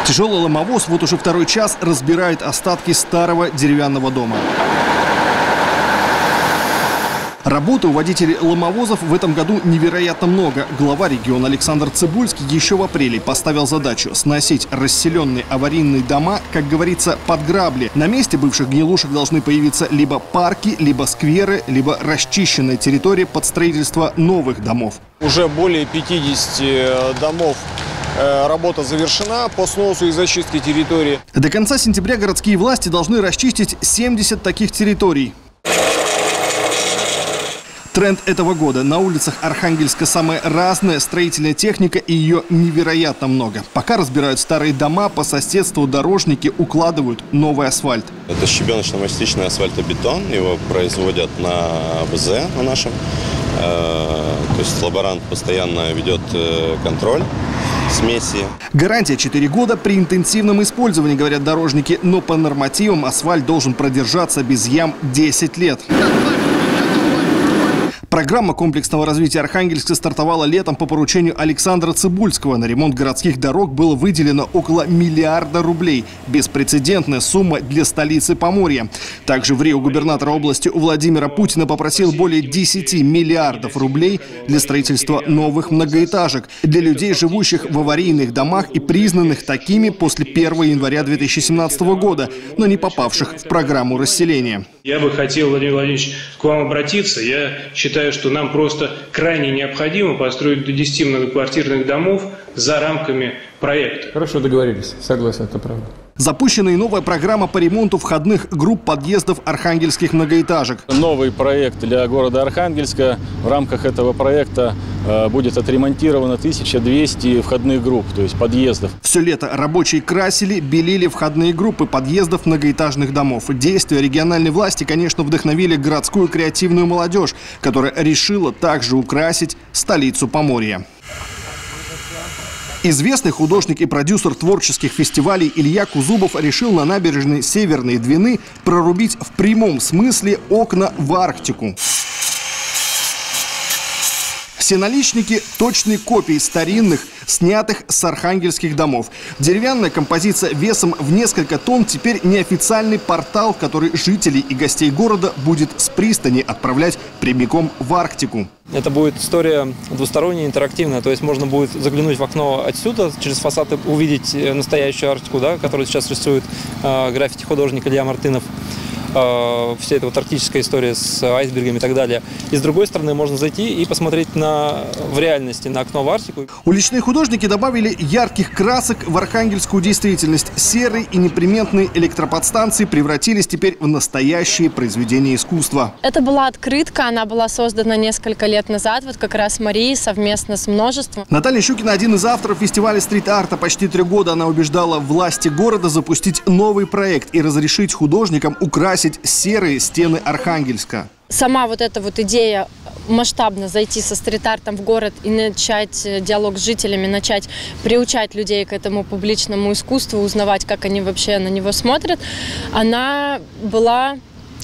Тяжелый ломовоз вот уже второй час разбирает остатки старого деревянного дома. Работы у водителей ломовозов в этом году невероятно много. Глава региона Александр Цыбульский еще в апреле поставил задачу сносить расселенные аварийные дома, как говорится, под грабли. На месте бывших гнилушек должны появиться либо парки, либо скверы, либо расчищенная территория под строительство новых домов. Уже более 50 домов работа завершена по сносу и зачистке территории. До конца сентября городские власти должны расчистить 70 таких территорий. Тренд этого года. На улицах Архангельска самая разная строительная техника, и ее невероятно много. Пока разбирают старые дома, по соседству дорожники укладывают новый асфальт. Это щебеночно-мастичный асфальтобетон. Его производят на АБЗ, на нашем. То есть лаборант постоянно ведет контроль смеси. Гарантия 4 года при интенсивном использовании, говорят дорожники. Но по нормативам асфальт должен продержаться без ям 10 лет. Программа комплексного развития Архангельска стартовала летом по поручению Александра Цыбульского. На ремонт городских дорог было выделено около миллиарда рублей. Беспрецедентная сумма для столицы Поморья. Также в Рио губернатора области у Владимира Путина попросил более 10 миллиардов рублей для строительства новых многоэтажек для людей, живущих в аварийных домах и признанных такими после 1 января 2017 года, но не попавших в программу расселения. Я бы хотел, Владимир Владимирович, к вам обратиться. Я считаю, что нам просто крайне необходимо построить до 10 многоквартирных домов за рамками проекта. Хорошо, договорились. Согласен, это правда. Запущена и новая программа по ремонту входных групп подъездов архангельских многоэтажек. Новый проект для города Архангельска. В рамках этого проекта будет отремонтировано 1200 входных групп, то есть подъездов. Все лето рабочие красили, белили входные группы подъездов многоэтажных домов. Действия региональной власти, конечно, вдохновили городскую креативную молодежь, которая решила также украсить столицу Поморья. Известный художник и продюсер творческих фестивалей Илья Кузубов решил на набережной Северной Двины прорубить в прямом смысле окна в Арктику. Все наличники – точные копии старинных, снятых с архангельских домов. Деревянная композиция весом в несколько тонн теперь неофициальный портал, в который жителей и гостей города будет с пристани отправлять прямиком в Арктику. Это будет история двусторонняя, интерактивная, то есть можно будет заглянуть в окно отсюда, через фасад увидеть настоящую Арктику, да, которую сейчас рисует граффити-художник Илья Мартынов. Вся эта вот арктическая история с айсбергами и так далее. И с другой стороны можно зайти и посмотреть в реальности на окно в Арктику. Уличные художники добавили ярких красок в архангельскую действительность. Серые и неприметные электроподстанции превратились теперь в настоящие произведения искусства. Это была открытка, она была создана несколько лет назад, вот как раз Марией совместно с множеством. Наталья Щукина – один из авторов фестиваля стрит-арта. Почти 3 года она убеждала власти города запустить новый проект и разрешить художникам украсить серые стены Архангельска. Сама вот эта вот идея масштабно зайти со стрит-артом в город и начать диалог с жителями, начать приучать людей к этому публичному искусству, узнавать, как они вообще на него смотрят, она была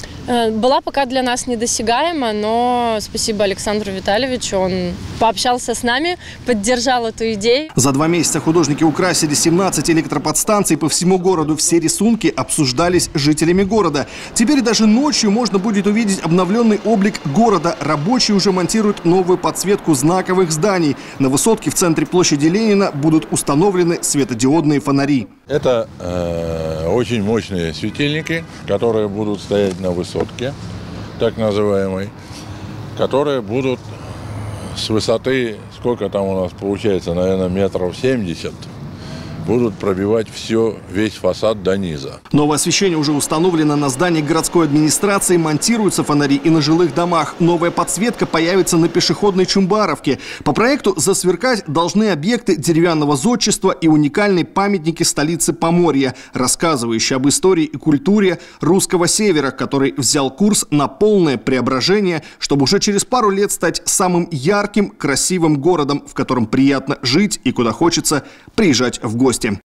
пока для нас недосягаема, но спасибо Александру Витальевичу, он пообщался с нами, поддержал эту идею. За 2 месяца художники украсили 17 электроподстанций по всему городу. Все рисунки обсуждались жителями города. Теперь даже ночью можно будет увидеть обновленный облик города. Рабочие уже монтируют новую подсветку знаковых зданий. На высотке в центре площади Ленина будут установлены светодиодные фонари. Это очень мощные светильники, которые будут стоять на высотке, так называемой, которые будут с высоты, сколько там у нас получается, наверное, метров 70, будут пробивать весь фасад до низа. Новое освещение уже установлено на здании городской администрации, монтируются фонари и на жилых домах. Новая подсветка появится на пешеходной Чумбаровке. По проекту засверкать должны объекты деревянного зодчества и уникальные памятники столицы Поморья, рассказывающие об истории и культуре русского севера, который взял курс на полное преображение, чтобы уже через пару лет стать самым ярким, красивым городом, в котором приятно жить и куда хочется приезжать в гости.